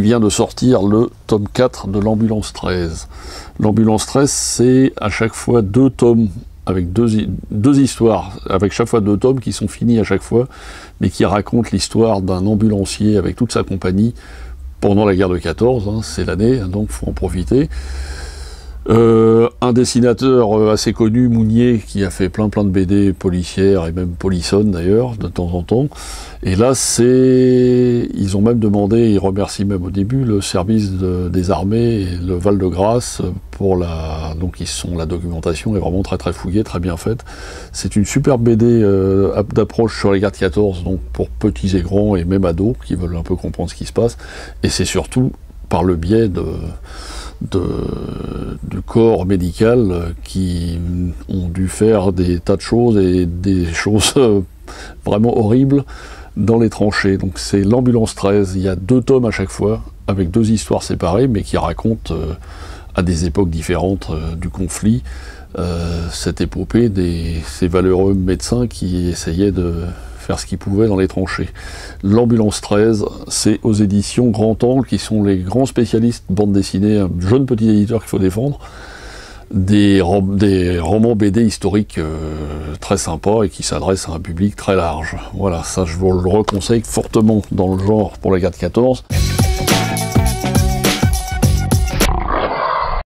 il vient de sortir le tome 4 de l'Ambulance 13. L'Ambulance 13, c'est à chaque fois 2 tomes, avec deux histoires, avec chaque fois 2 tomes qui sont finis à chaque fois, mais qui racontent l'histoire d'un ambulancier avec toute sa compagnie pendant la guerre de 14, hein, c'est l'année, donc il faut en profiter. Un dessinateur assez connu, Mounier, qui a fait plein de BD policières et même polissonnes d'ailleurs, de temps en temps. Et là, ils ont même demandé, ils remercient même au début, le service des armées et le Val-de-Grâce pour la documentation est vraiment très fouillée, très bien faite. C'est une superbe BD d'approche sur les guerres de 14, donc pour petits et grands et même ados qui veulent un peu comprendre ce qui se passe. Et c'est surtout par le biais du corps médical qui ont dû faire des tas de choses et des choses vraiment horribles dans les tranchées. Donc c'est l'Ambulance 13, il y a 2 tomes à chaque fois, avec 2 histoires séparées, mais qui racontent à des époques différentes du conflit, cette épopée de ces valeureux médecins qui essayaient de faire ce qu'ils pouvaient dans les tranchées. L'Ambulance 13, c'est aux éditions Grand Angle, qui sont les grands spécialistes bande dessinée, un jeune petit éditeur qu'il faut défendre, des romans BD historiques très sympas et qui s'adressent à un public très large. Voilà, ça je vous le reconseille fortement dans le genre pour la guerre de 14.